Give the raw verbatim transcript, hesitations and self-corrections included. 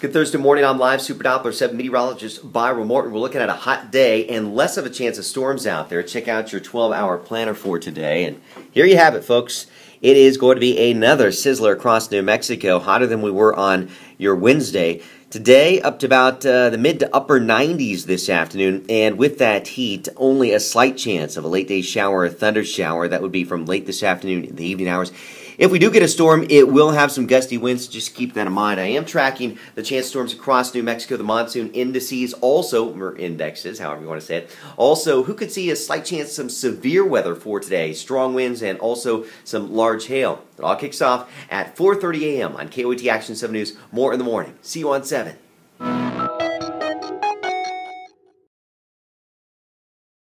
Good Thursday morning. I'm live Super Doppler seven meteorologist Byron Morton. We're looking at a hot day and less of a chance of storms out there. Check out your twelve hour planner for today. And here you have it, folks. It is going to be another sizzler across New Mexico, hotter than we were on your Wednesday. Today, up to about uh, the mid to upper nineties this afternoon, and with that heat, only a slight chance of a late day shower or thunder shower. That would be from late this afternoon in the evening hours. If we do get a storm, it will have some gusty winds, so just keep that in mind. I am tracking the chance of storms across New Mexico, the monsoon indices, also, or indexes, however you want to say it. Also, who could see a slight chance of some severe weather for today, strong winds, and also some large hail. It all kicks off at four thirty a m on K O A T Action seven News. More in the morning. See you on seven.